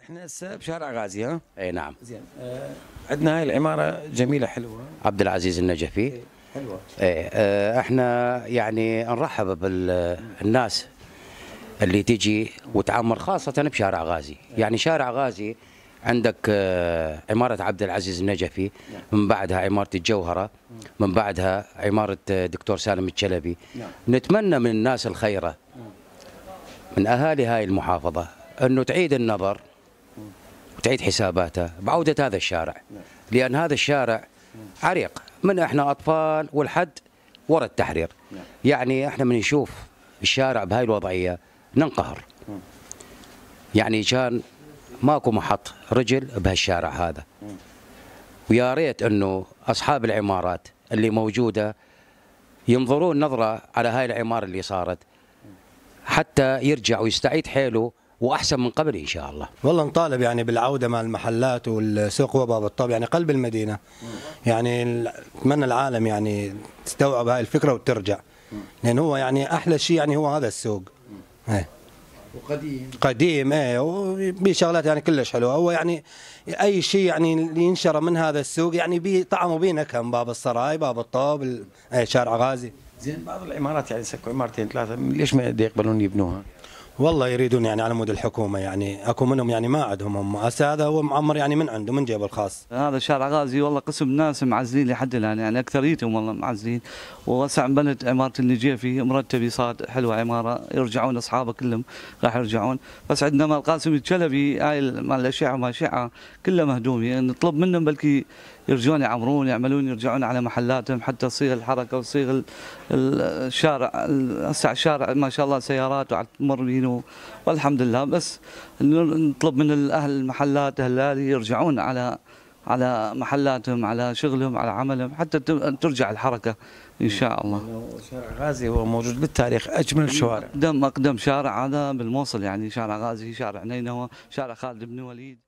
احنا هسه بشارع غازي ها؟ اي نعم. زين. عندنا هاي العمارة جميلة حلوة. عبد العزيز النجفي. حلوة. ايه احنا يعني نرحب بالناس اللي تجي وتعمر خاصة بشارع غازي، يعني شارع غازي عندك عمارة عبد العزيز النجفي، من بعدها عمارة الجوهرة، من بعدها عمارة دكتور سالم الشلبي. نتمنى من الناس الخيرة من أهالي هاي المحافظة أنه تعيد النظر وتعيد حساباتها بعودة هذا الشارع، لأن هذا الشارع عريق من احنا أطفال والحد ورا التحرير. يعني احنا من نشوف الشارع بهاي الوضعية ننقهر. يعني كان ماكو محط رجل بهالشارع هذا، ويا ريت انه اصحاب العمارات اللي موجوده ينظرون نظره على هاي العماره اللي صارت حتى يرجع ويستعيد حيله واحسن من قبل ان شاء الله. والله نطالب يعني بالعوده مع المحلات والسوق وباب الطب، يعني قلب المدينه. يعني اتمنى العالم يعني تستوعب هاي الفكره وترجع، لان هو يعني احلى شيء يعني هو هذا السوق. ايه قديم ايه، وبشغلات يعني كلش حلوه. هو يعني اي شيء يعني اللي ينشر من هذا السوق يعني بي طعم وبيه نكهه، باب السراي، باب الطوب، شارع غازي. زين، بعض العمارات يعني سكوا عمارتين ثلاثة، ليش ما يقبلون يبنوها؟ والله يريدون يعني على مود الحكومه، يعني اكو منهم يعني ما عندهم هم، هسه هذا هو معمر يعني من عنده من جيبه الخاص. هذا شارع غازي والله قسم ناس معزلين لحد الان، يعني اكثريتهم والله معزلين. وهسه بنت عماره النجيفي مرتبه صارت حلوه عماره، يرجعون اصحابها كلهم راح يرجعون. بس عندنا مال قاسم الشلبي هاي مال الاشعه وما اشعه كلها مهدومه، يعني نطلب منهم بلكي يرجعون يعمرون يعملون يرجعون على محلاتهم حتى تصيغ الحركه وتصيغ الشارع. هسه الشارع ما شاء الله سيارات وعم تمر بينه والحمد لله. بس نطلب من اهل المحلات اهالي يرجعون على محلاتهم، على شغلهم، على عملهم، حتى ترجع الحركه ان شاء الله. شارع غازي هو موجود بالتاريخ اجمل الشوارع. اقدم شارع هذا بالموصل، يعني شارع غازي، شارع نينوى، شارع خالد بن وليد.